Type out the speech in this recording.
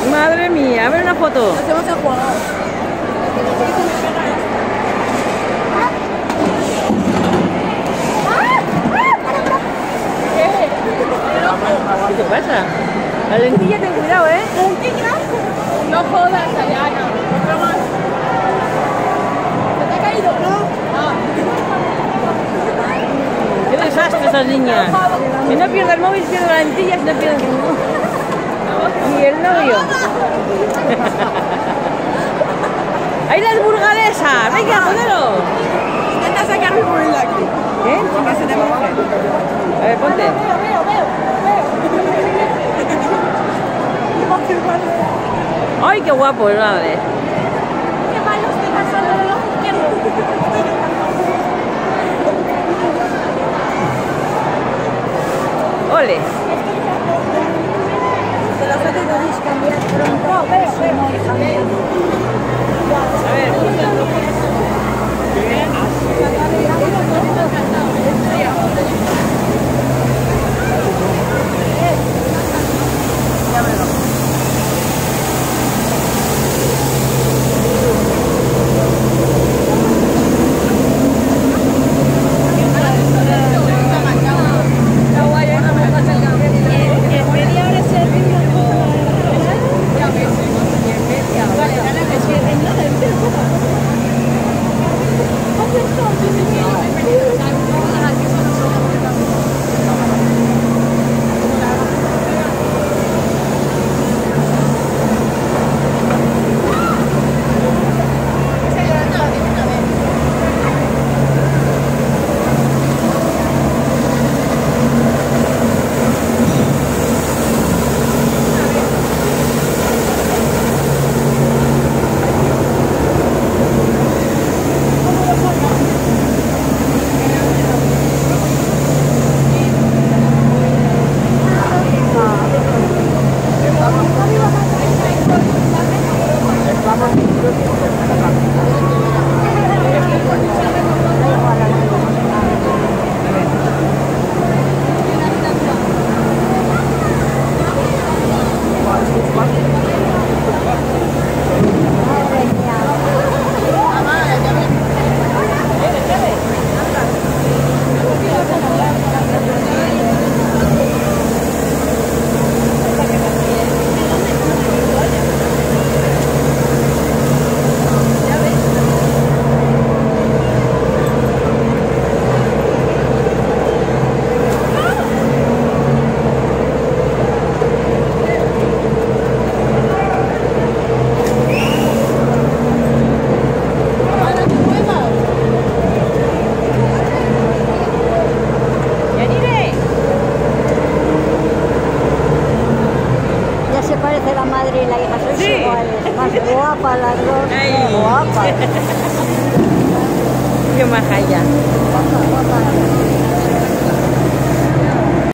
Madre mía, a ver una foto. Hacemos el juego. ¿Qué te pasa? La lentilla, ten cuidado, ¿eh? ¿Lentilla? No jodas, Ayana. Otra más. ¿Se te ha caído? No. ¡Qué desastre esas niñas! Si no pierde el móvil, pierde la lentilla, si no pierde el móvil. Y el novio. ¡Ahí las burgalesas! ¡Venga, ponelo! Intenta sacar el móvil de aquí. ¿Qué? Que se te moje. A ver, ponte. Veo. ¡Ay, qué guapo, madre! Qué malo estoy pasando de los izquierdos. ¡Ole! Se lo puedes cambiar pronto. No, veo. A ver. Se parece la madre y la hija, son Sí. iguales, más guapas las dos. Ay. Qué guapas. ¡Qué maja ya! Guapa.